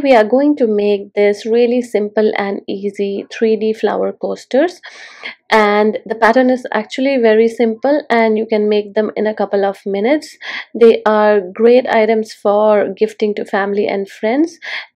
we are going to make this really simple and easy 3D flower coasters, and the pattern is actually very simple and you can make them in a couple of minutes. They are great items for gifting to family and friends,